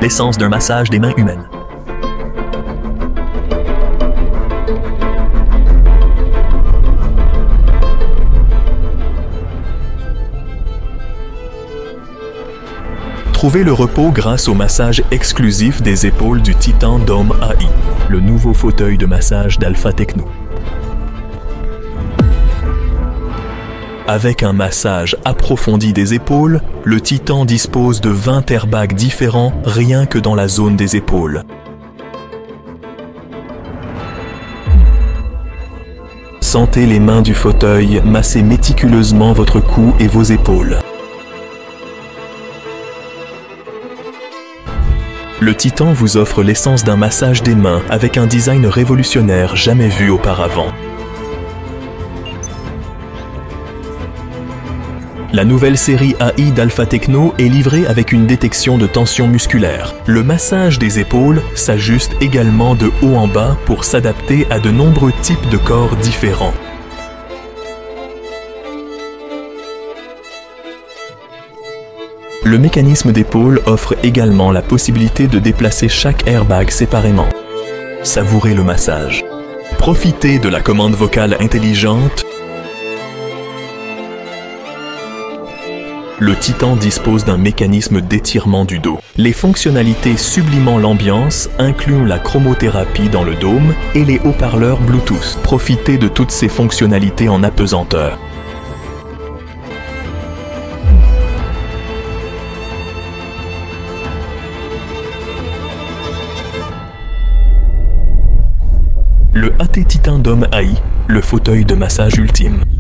L'essence d'un massage des mains humaines. Trouvez le repos grâce au massage exclusif des épaules du Titan Dome AI, le nouveau fauteuil de massage d'Alpha Techno. Avec un massage approfondi des épaules, le Titan dispose de 20 airbags différents rien que dans la zone des épaules. Sentez les mains du fauteuil masser méticuleusement votre cou et vos épaules. Le Titan vous offre l'essence d'un massage des mains avec un design révolutionnaire jamais vu auparavant. La nouvelle série AI d'Alpha Techno est livrée avec une détection de tension musculaire. Le massage des épaules s'ajuste également de haut en bas pour s'adapter à de nombreux types de corps différents. Le mécanisme d'épaule offre également la possibilité de déplacer chaque airbag séparément. Savourez le massage. Profitez de la commande vocale intelligente. Le Titan dispose d'un mécanisme d'étirement du dos. Les fonctionnalités sublimant l'ambiance incluent la chromothérapie dans le dôme et les haut-parleurs Bluetooth. Profitez de toutes ces fonctionnalités en apesanteur. Le AT Titan Dome AI, le fauteuil de massage ultime.